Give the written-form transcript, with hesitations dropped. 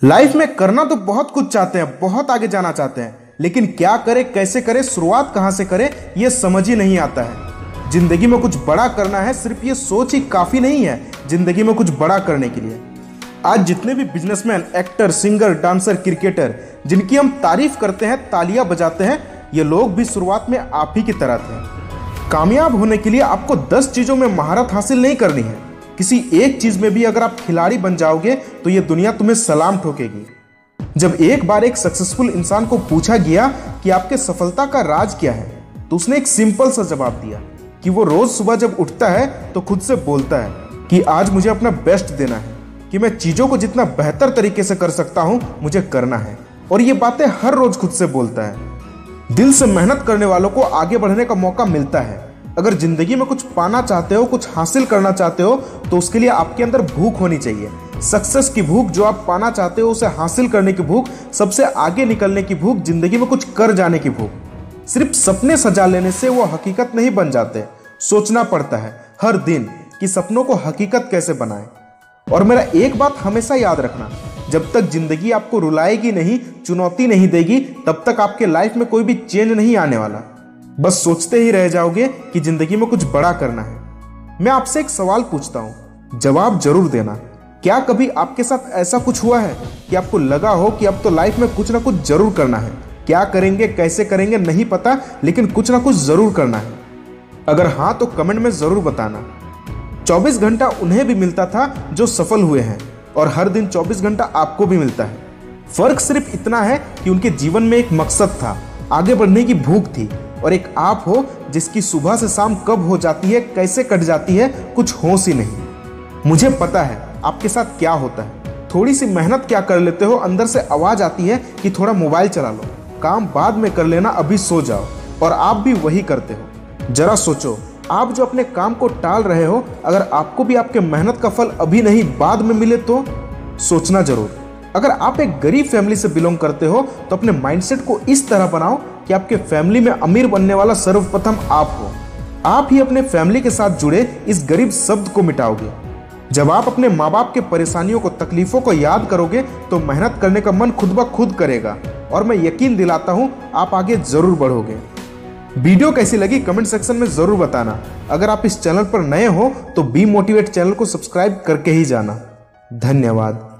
Life में करना तो बहुत कुछ चाहते हैं, बहुत आगे जाना चाहते हैं, लेकिन क्या करें, कैसे करें, शुरुआत कहां से करें, यह समझ ही नहीं आता है। जिंदगी में कुछ बड़ा करना है, सिर्फ ये सोच ही काफी नहीं है जिंदगी में कुछ बड़ा करने के लिए। आज जितने भी businessman, actor, singer, dancer, cricketer जिनकी हम तारीफ करते हैं, तालियां बजाते हैं, ये लोग भी शुरुआत में आप ही की तरह थे। कामयाब होने के लिए आपको 10 चीजों में महारत हासिल नहीं करनी है। किसी एक चीज में भी अगर आप खिलाड़ी बन जाओगे तो ये दुनिया तुम्हें सलाम ठोकेगी। जब एक बार एक सक्सेसफुल इंसान को पूछा गया कि आपके सफलता का राज क्या है, तो उसने एक सिंपल सा जवाब दिया कि वो रोज सुबह जब उठता है तो खुद से बोलता है कि आज मुझे अपना बेस्ट देना है, कि मैं चीजों को जितना बेहतर तरीके से कर सकता हूं मुझे करना है। और ये बातें हर रोज खुद से बोलता है। दिल से मेहनत करने वालों को आगे बढ़ने का मौका मिलता है। अगर जिंदगी में कुछ पाना चाहते हो, कुछ हासिल करना चाहते हो, तो उसके लिए आपके अंदर भूख होनी चाहिए। सक्सेस की भूख, जो आप पाना चाहते हो उसे हासिल करने की भूख, सबसे आगे निकलने की भूख, जिंदगी में कुछ कर जाने की भूख। सिर्फ सपने सजा लेने से वो हकीकत नहीं बन जाते। सोचना पड़ता है हर दिन कि सपनों को हकीकत कैसे बनाएं। और मेरा एक बात हमेशा याद रखना, जब तक जिंदगी आपको रुलाएगी नहीं, चुनौती नहीं देगी, तब तक आपके लाइफ में कोई भी चेंज नहीं आने वाला। बस सोचते ही रह जाओगे कि जिंदगी में कुछ बड़ा करना है। मैं आपसे एक सवाल पूछता हूं, जवाब जरूर देना। क्या कभी आपके साथ ऐसा कुछ हुआ है कि आपको लगा हो कि अब तो लाइफ में कुछ ना कुछ जरूर करना है? क्या करेंगे, कैसे करेंगे नहीं पता, लेकिन कुछ ना कुछ जरूर करना है। अगर हाँ तो कमेंट में जरूर बताना। 24 घंटा उन्हें भी मिलता था जो सफल हुए हैं, और हर दिन 24 घंटा आपको भी मिलता है। फर्क सिर्फ इतना है कि उनके जीवन में एक मकसद था, आगे बढ़ने की भूख थी, और एक आप हो जिसकी सुबह से शाम कब हो जाती है, कैसे कट जाती है, कुछ होश ही नहीं। मुझे पता है आपके साथ क्या होता है। थोड़ी सी मेहनत क्या कर लेते हो, अंदर से आवाज आती है कि थोड़ा मोबाइल चला लो, काम बाद में कर लेना, अभी सो जाओ, और आप भी वही करते हो। जरा सोचो, आप जो अपने काम को टाल रहे हो, अगर आपको भी आपके मेहनत का फल अभी नहीं बाद में मिले तो सोचना जरूर। अगर आप एक गरीब फैमिली से बिलोंग करते हो तो अपने माइंडसेट को इस तरह बनाओ कि आपके फैमिली में अमीर बनने वाला सर्वप्रथम आप हो। आप ही अपने फैमिली के साथ जुड़े इस गरीब शब्द को मिटाओगे। जब आप अपने माँ बाप के परेशानियों को, तकलीफों को याद करोगे तो मेहनत करने का मन खुद ब खुद करेगा, और मैं यकीन दिलाता हूं आप आगे जरूर बढ़ोगे। वीडियो कैसी लगी कमेंट सेक्शन में जरूर बताना। अगर आप इस चैनल पर नए हो तो बी मोटिवेट चैनल को सब्सक्राइब करके ही जाना। धन्यवाद।